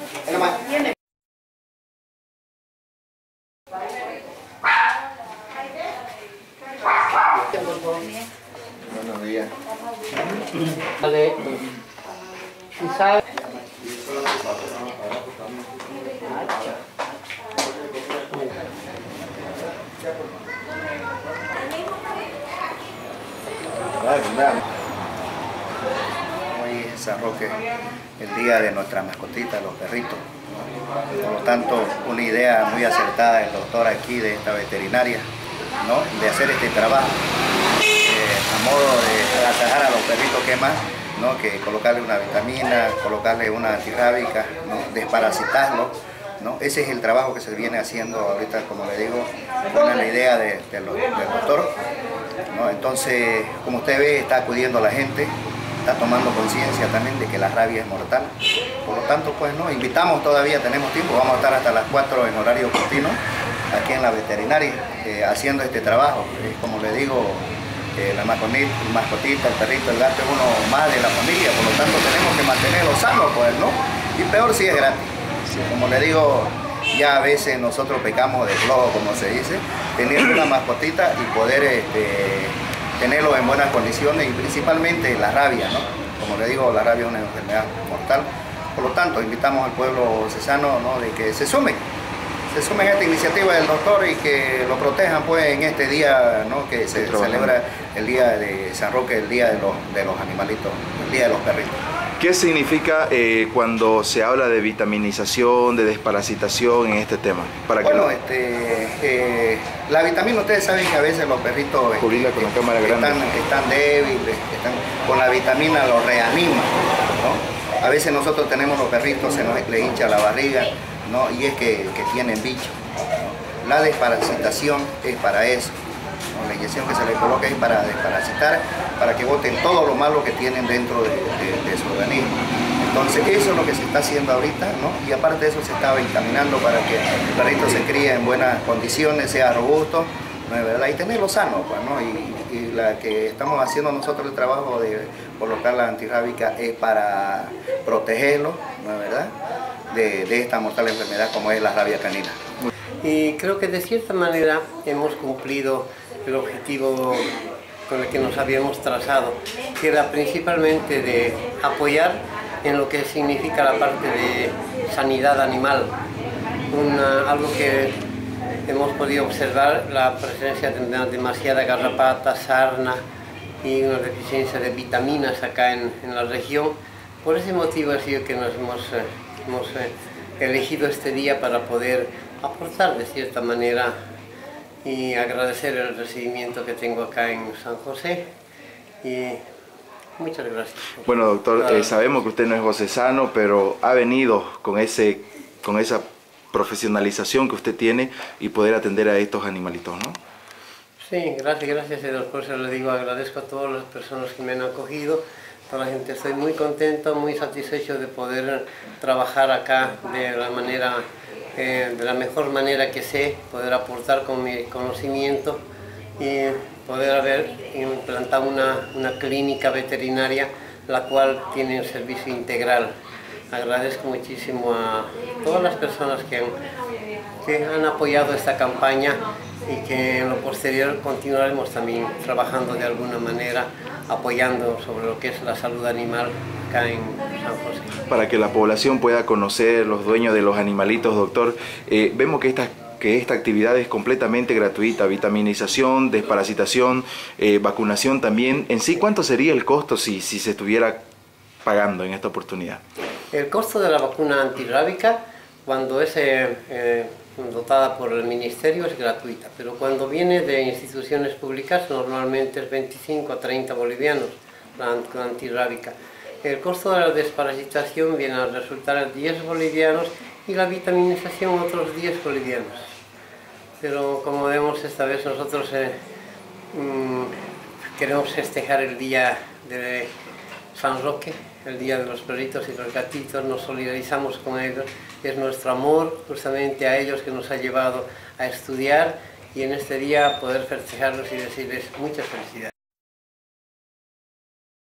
Buenos días. Vale. ¿Sí sabe? Hoy es San Roque, el día de nuestra mascotita, los perritos. Por lo tanto, una idea muy acertada del doctor aquí de esta veterinaria, ¿no? De hacer este trabajo a modo de atajar a los perritos que más, ¿no? Que colocarle una vitamina, colocarle una antirrábica, ¿no? Desparasitarlos, ¿no? Ese es el trabajo que se viene haciendo ahorita, como le digo, con la idea del doctor, ¿no? Entonces, como usted ve, está acudiendo la gente, está tomando conciencia también de que la rabia es mortal. Por lo tanto, pues no, invitamos todavía, tenemos tiempo, vamos a estar hasta las 4 en horario continuo, aquí en la veterinaria, haciendo este trabajo. Como le digo, la mascotita, el perrito, el gato es uno más de la familia, por lo tanto tenemos que mantenerlo sano, pues, ¿no? Y peor si es gratis. Como le digo, ya a veces nosotros pecamos de flojo, como se dice, tener una mascotita y poder tenerlo en buenas condiciones, y principalmente la rabia, ¿no? Como le digo, la rabia es una enfermedad mortal. Por lo tanto, invitamos al pueblo cesano, ¿no? De que se sumen a esta iniciativa del doctor y que lo protejan, pues, en este día, ¿no? Que se celebra el día de San Roque, el día de los animalitos, el día de los perritos. ¿Qué significa cuando se habla de vitaminización, de desparasitación en este tema? Bueno, la vitamina, ustedes saben que a veces los perritos con la cámara grande. Están débiles, con la vitamina los reanima, ¿no? A veces nosotros tenemos los perritos, se nos le hincha la barriga, ¿no? Y es que tienen bicho, ¿no? La desparasitación es para eso, ¿no? La inyección que se le coloca es para desparasitar, para que boten todo lo malo que tienen dentro de su organismo. Entonces eso es lo que se está haciendo ahorita, ¿no? Y aparte de eso se está vitaminando para que el perrito se críe en buenas condiciones, sea robusto, ¿no es verdad? Y tenerlo sano, pues, ¿no? Y la que estamos haciendo nosotros, el trabajo de colocar la antirrábica, es para protegerlo, ¿no es verdad?, de esta mortal enfermedad como es la rabia canina. Y creo que de cierta manera hemos cumplido el objetivo con el que nos habíamos trazado, que era principalmente de apoyar en lo que significa la parte de sanidad animal, algo que hemos podido observar, la presencia de demasiada garrapata, sarna y una deficiencia de vitaminas acá en la región. Por ese motivo ha sido que nos hemos elegido este día para poder aportar de cierta manera y agradecer el recibimiento que tengo acá en San José. Y muchas gracias. Bueno, doctor, sabemos que usted no es josesano, pero ha venido con esa profesionalización que usted tiene y poder atender a estos animalitos, ¿no? Sí, gracias, por eso le digo, agradezco a todas las personas que me han acogido, toda la gente. Estoy muy contento, muy satisfecho de poder trabajar acá de la mejor manera que sé, poder aportar con mi conocimiento y poder haber implantado una clínica veterinaria, la cual tiene un servicio integral. Agradezco muchísimo a todas las personas que han apoyado esta campaña y que en lo posterior continuaremos también trabajando de alguna manera, apoyando sobre lo que es la salud animal acá en San José. Para que la población pueda conocer los dueños de los animalitos, doctor, vemos que esta actividad es completamente gratuita, vitaminización, desparasitación, vacunación también. En sí, ¿cuánto sería el costo si se estuviera pagando en esta oportunidad? El costo de la vacuna antirrábica, cuando es dotada por el ministerio, es gratuita, pero cuando viene de instituciones públicas normalmente es 25 a 30 bolivianos la antirrábica. El costo de la desparasitación viene a resultar en 10 bolivianos y la vitaminización otros 10 bolivianos. Pero como vemos, esta vez nosotros queremos festejar el día de San Roque, el día de los perritos y los gatitos, nos solidarizamos con ellos, es nuestro amor justamente a ellos que nos ha llevado a estudiar y en este día poder festejarlos y decirles muchas felicidades.